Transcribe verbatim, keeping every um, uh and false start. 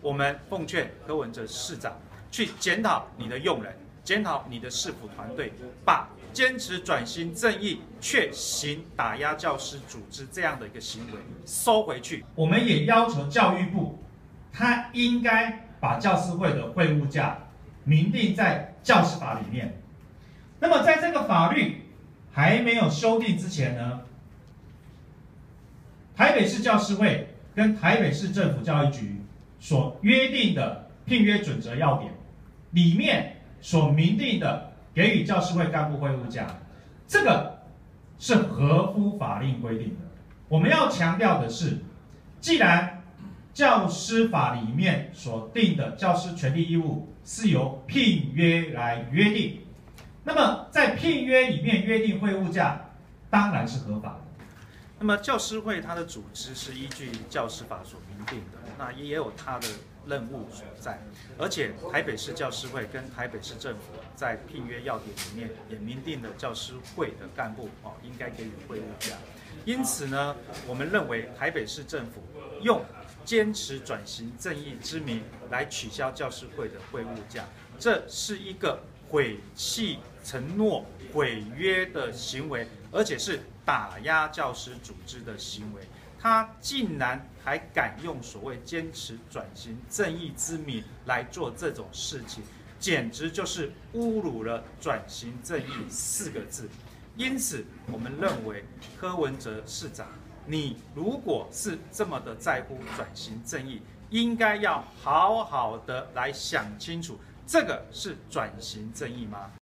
我们奉劝柯文哲市长去检讨你的用人，检讨你的市府团队，把坚持转型正义却行打压教师组织这样的一个行为收回去。 我们也要求教育部，他应该把教师会的会务价明定在教师法里面。那么在这个法律还没有修订之前呢，台北市教师会跟台北市政府教育局所约定的聘约准则要点里面所明定的给予教师会干部会务价，这个是合乎法令规定的。我们要强调的是，既然教师法里面所定的教师权利义务是由聘约来约定，那么在聘约里面约定会务价当然是合法的。 那么教师会它的组织是依据教师法所明定的，那也有它的任务所在，而且台北市教师会跟台北市政府在聘约要点里面也明定了教师会的干部哦应该给予会务价。因此呢，我们认为台北市政府用坚持转型正义之名来取消教师会的会务价，这是一个毁弃承诺、毁约的行为，而且是打压教师组织的行为。他竟然还敢用所谓坚持转型正义之名来做这种事情，简直就是侮辱了转型正义四个字。因此，我们认为柯文哲市长，你如果是这么的在乎转型正义，应该要好好的来想清楚，这个是转型正义吗？